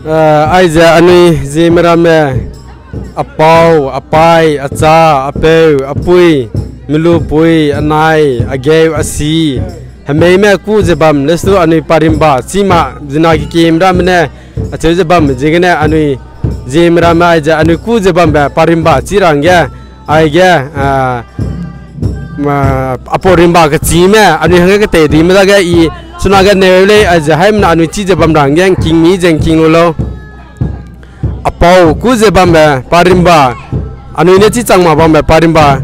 ai giờ anh ấy gì mà làm nè apau apai acha apeu apui milu pui anai ageu asi hame me ku jebam lesu ani parimba sima jina ki kimra mene ache jebam jigene ani jimra ma ja ani ku jebam ba parimba chirangya ai ga aporimba ka chime ani hanga ka te di ma ga i suna ga nele aja haim na ani chi jebam rangyang king mi jeng king lo apau ku jebam ba parimba ani ne chi changma bam ba parimba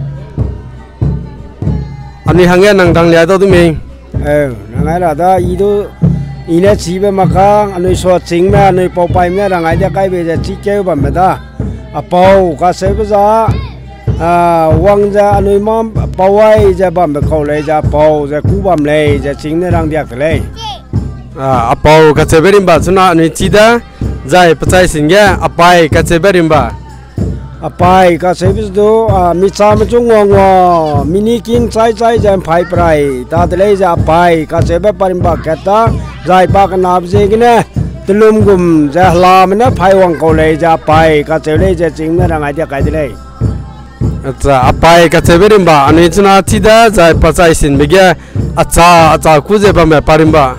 ani hanga nang dang lia to tu mi nangai là đó ý đó ý là chỉ về mặt khác anh so chính mà anh bảo bài mà nangai để cái về chỉ kêu bằng mà đó bảo cái sẽ bây giờ quăng ra anh mong bảo ai ra bằng cái khẩu lấy ra bảo ra cú bằng lấy ra chính là đang điạc lấy bảo cái sẽ về điểm bao nhiêu anh chỉ đó giải bắt tay sinh cái bảo cái sẽ về điểm bao apai ka service do mi cha ma chung ngo mini kin chai chai jam phai prai ta dele ja apai ka sebe parim ba kata jai ba ka nab je gine tulum gum ja la ma na phai wang ko le ja apai ka sebe je ching na rangai ja kai dele acha apai ka sebe rim ba ani chuna thi da jai pachai sin be ge acha ku je ba me parim ba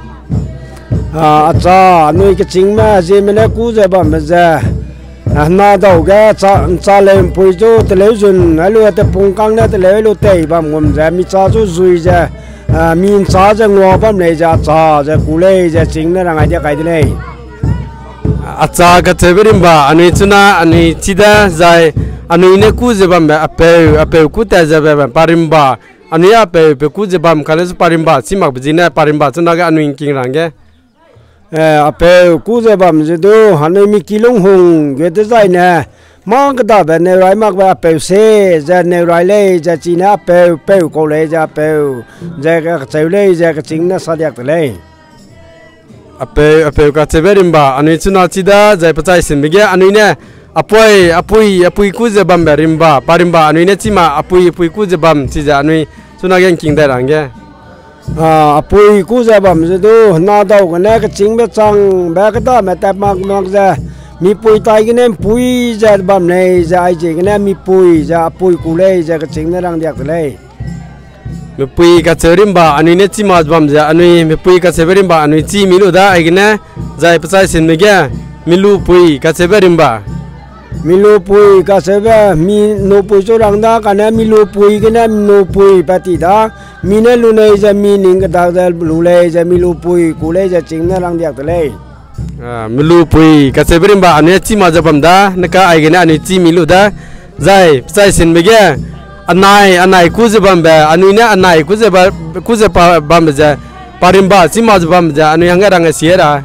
acha noi ka ching ma je me na ku je ba ma ja na đâu cái cha lên bùi chỗ từ lấy dùn ấy luôn từ bùng căng đó từ lấy luôn tây bám ngầm ra mi cha chỗ duy ra min cha ra ngõ bám này ra cha ra cú lấy ra chính là ngày cái này cha cái chế biến ba anh chuna anh chỉ đã dài anh này cú chế bám apel cú tay ra bám parim ba anh apel cú chế bám cái là parim ba si mặc gì này parim ba chuna cái anh kinh rằng cái apel cú giờ bấm giờ đó hắn mi kilong hùng cái thứ gì nè mang cái đó bên này lại mặc về apel xe giờ này lại lấy giờ chỉ là apel cô lấy giờ apel giờ cái chơi lấy giờ cái chính là sao được lấy apel cái chơi bên ba anh chun chỉ đã giờ bắt tay xin bây giờ anh này apui cú giờ bấm về rimba parimba anh này chỉ mà apui cú giờ bấm chỉ giờ anh chun cái kinh đại rằng cái apui cú giờ bấm giờ đó na đâu cái này cái chính biết chăng bé cái đó mà tập mặc giờ mi pui tay cái này pui giờ bấm này giờ ai chỉ cái này mi pui giờ apui cú lấy giờ cái chính nó đang đẹp lấy mi pui cái chơi rimba anh này chỉ mà bấm giờ anh mi pui cái chơi rimba anh chỉ mi lu đó ai cái này giờ bắt tay xin bây giờ mi lu pui cái chơi rimba milu pui ka sebe mi no pui so rang da kana milu pui kana no pui pati da mine lu nei ja mi ning ka da da lu le ja milu pui ku le ja ching na rang diak le milu pui ka sebe rim ba ane chi ma japam da naka ai gena ani chi milu da sai sin bege anai ku japam ba anu na anai ku japa bam ja parim ba chi ma japam ja anu hanga rang siera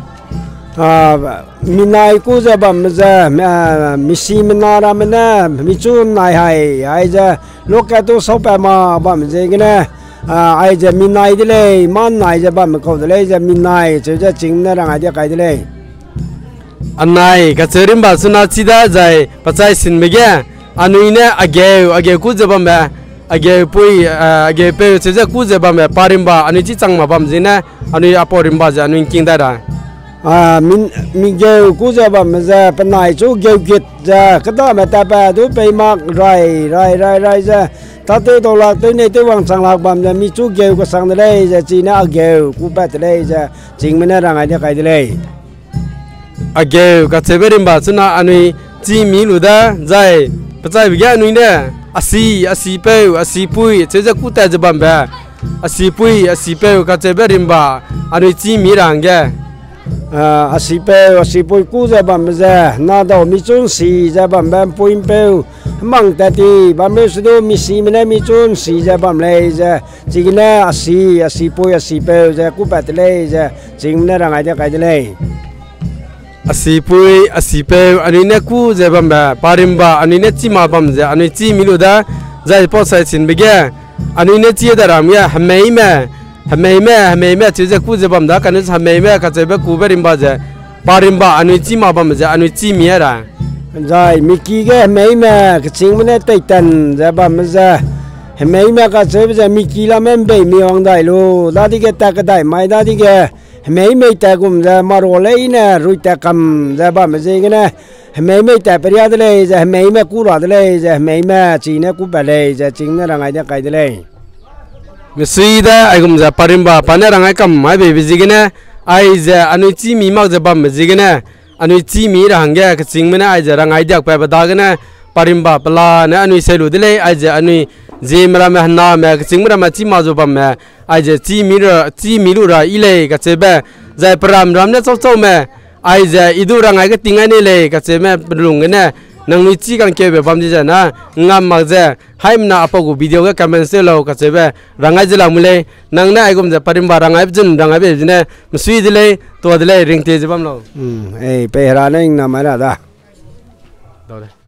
minai ku giờ bấm giờ misi minara mina michu nai hai giờ lúc cái tu sáu bè mà bấm giờ cái này ai giờ minai đi lấy man nai giờ bấm câu đi lấy giờ minai giờ giờ chính là đang ai đi cái đi lấy anai cái chơi rim ba suna chi da jai pachai sin mege anu ine age ku giờ bấm ba age pui age pe giờ ku giờ bấm ba parim ba anu chi chang ma bấm jina anu aporim ba ja anu king da da mình kêu cú giờ bấm giờ bên này chú kêu kiệt giờ cái đó mà ta bà tú bay mặc rồi giờ ta tới đầu lạc tới này tới hoàng sang lạc bấm giờ mi chú kêu cái sang đây giờ chỉ nó kêu cú bắt đây giờ chính mình đang ai cái đây kêu cái chế biến ba suna anh chỉ mi lu da zai bắt tay bây giờ anh nè asi pui chế giờ cú tay giờ bấm ba asi pui cái chế biến ba anh chỉ mi rằng cái asipeu ku giờ bấm giờ na đâu mi chun si giờ bấm bấm pui peu mang ta ti bấm lấy số mi si mình mi chun si giờ bấm lấy giờ chỉ cái này asipeu giờ ku bắt lấy giờ chính mình đang ai cái lấy asipeu anh này ku giờ bấm ba parimba anh này chỉ mà bấm giờ anh chỉ mi lu da giờ po sai xin bây giờ anh này chỉ đã làm ya hame me chứ giờ ku giờ bấm đó cái này hame me cái chơi bé ku bé rimba giờ parimba anh chỉ mà bấm giờ anh chỉ mi ra rồi mi kí cái hame me cái chính mình tây tần giờ bấm giờ hame me cái chơi bây giờ mi kí làm em bảy mi hoàng đại luôn đó đi cái ta cái đại mai đó đi cái ไม่แต่กุมจะมาโรเลยนะรู้แต่คำจะบ้าไม่ใช่กันนะไม่แต่ปริยาเลยจะไม่กู้รอเลยจะไม่จีนกู้ไปเลยจะจริงนะรังไงจะไกลเลยมิสวีดาไอ้กุมจะปริมบาปานรังไงคำไม่เบบจิกันนะไอ้จะอันนี้จีมีมากจะบ้าไม่ใช่กันนะอันนี้จีมีรังแกก็จริงไหมนะไอ้จะรังไงเดียกไปบัดกันนะปริมบาปลานะอันนี้เซลูดเลยไอ้จะอันนี้เจมราmeหน้าmeก็จริงไหมนะมาจีมาจะบ้าmeไอ้จะจีมีรูระอีเลยก็เจ็บใจปรามรำเนี่ยชอบmeไอ้จะอีดูรังไงก็ติงไงนี่เลยก็เจ็บmeเป็นลุงกันนะนังนี่จีกันเก็บแบบนี้จ้ะนะงามมากจ้ะให้มันอาปกูวิดีโอก็คอมเมนต์เสร็จแล้วก็เจ็บรังไงจะลามุเลยนังน่ะไอ้กุมจะปริมบารังไงเป็นรังไงเป็นเนี่ยมันสวีดเลยตัวเลยริงเตจบ้ามเราไปหาเนี่ยนะไม่ได้